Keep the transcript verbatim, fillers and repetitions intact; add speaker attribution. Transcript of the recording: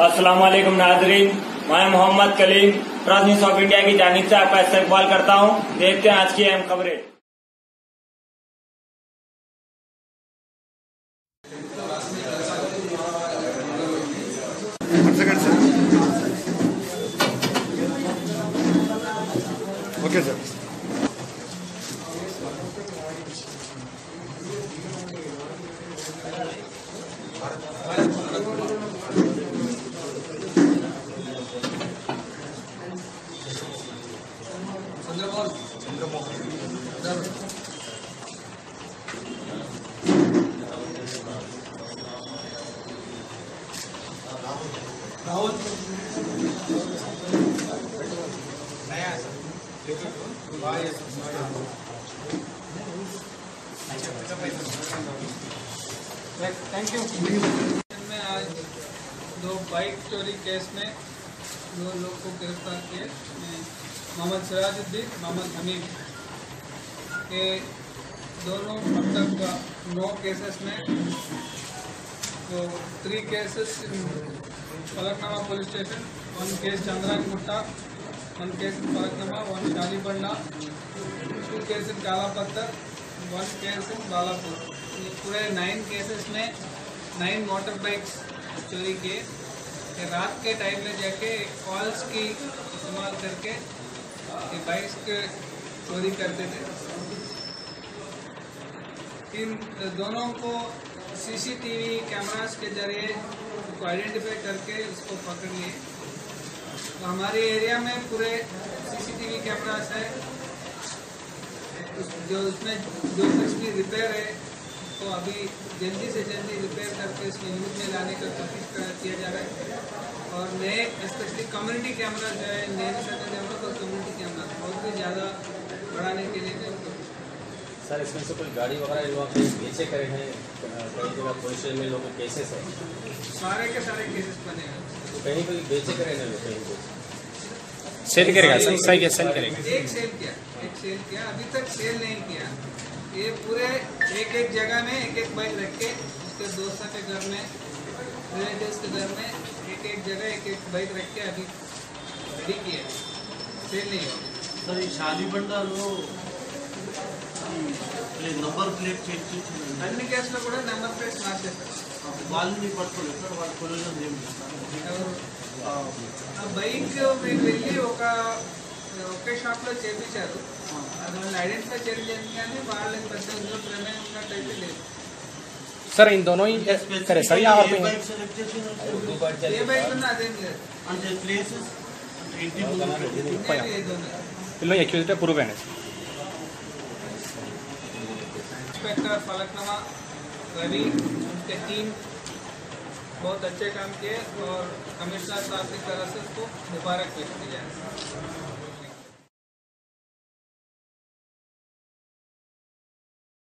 Speaker 1: अस्सलाम वालेकुम नाजरीन, मैं Mohammed Kaleem press news of India की जानिब से आपका इस्तकबाल करता हूं। देखते हैं आज की अहम खबरें।
Speaker 2: Okay sir.
Speaker 3: Rahul thank you. मैं आज दो बाइक चोरी केस में दो लोग को गिरफ्तार किए। मोहम्मद सिराजुद्दीन, मोहम्मद हमीद के दोनों अब तक नौ केसेस में तो three cases Falaknuma police station, one case Chandrayangutta, one case Falaknuma, one Shalibanda, two case in Kala Pathar, one case in Balapur. ये पूरे नाइन केसेस में नाइन मोटर बाइक्स चोरी किए। रात के टाइम में जाके कॉल्स की इस्तेमाल करके ये बाइक्स के चोरी करते थे। इन दोनों को सीसीटीवी कैमरास के जरिए को आइडेंटिफाई करके उसको पकड़ लिए। तो हमारे एरिया में पूरे सीसीटीवी कैमरास है, उस जो उसमें जो कुछ भी रिपेयर है तो अभी जल्दी से जल्दी रिपेयर करके इसमें यूज में लाने का कोशिश किया जा रहा है। और नए स्पेशली कम्युनिटी कैमरा जो है नए जरूरत और कम्युनिटी कैमरा बहुत भी ज़्यादा बढ़ाने के लिए
Speaker 4: सर, इसमें से कोई गाड़ी वगैरह वहाँ पे बेचे करे हैं? कई जगह पुलिस में लोगों के केसेस है,
Speaker 3: सारे के सारे केसेस बने हैं।
Speaker 4: तो कहीं कोई बेचे करे हैं लोग, कहीं कुछ
Speaker 5: सेल करेगा सर, सही क्या सेल करेगा?
Speaker 3: एक सेल किया एक सेल किया अभी तक सेल नहीं किया। ये पूरे एक एक जगह में एक एक बाइक रख के उसके दोस्तों के घर में, रिलेटिव्स के घर में एक एक जगह एक एक बाइक रख के अभी रेडी किया, सेल नहीं हो।
Speaker 6: सर, ఈ షాలిబండాలో నంబర్ ప్లేట్ చేసి
Speaker 3: అన్ని కేసులో కూడా నెంబర్ ప్లేట్స్ మార్చేస్తారు.
Speaker 6: వాళ్ళని పట్టుకోలేదు సార్, వాళ్ళ కొలిజన్ ఏం చేస్తారు?
Speaker 3: ఆ బైక్ మీరు వెళ్ళి ఒక ఒకే షాప్లో చేయించారు, అది వాళ్ళని ఐడెంటిఫై చేయలేదు కానీ వాళ్ళకి పెద్ద ఇందులో ప్రమేయం ఉన్నట్టయితే లేదు.
Speaker 5: सर इन दोनों ही करे सर या और
Speaker 6: ఏ బైక్ సెలెక్ట్ చేసినారు?
Speaker 3: ఏ బైక్ ఉన్నా అదేం లేదు.
Speaker 6: అంటే ప్లేసెస్ ఇంటి
Speaker 5: इल्लो एक्यूज्ड प्रूव है।
Speaker 3: इंस्पेक्टर फलकनामा रवि उनके टीम बहुत अच्छे काम किए और कमिश्नर साहब की तरफ से उसको मुबारक पेश किया है।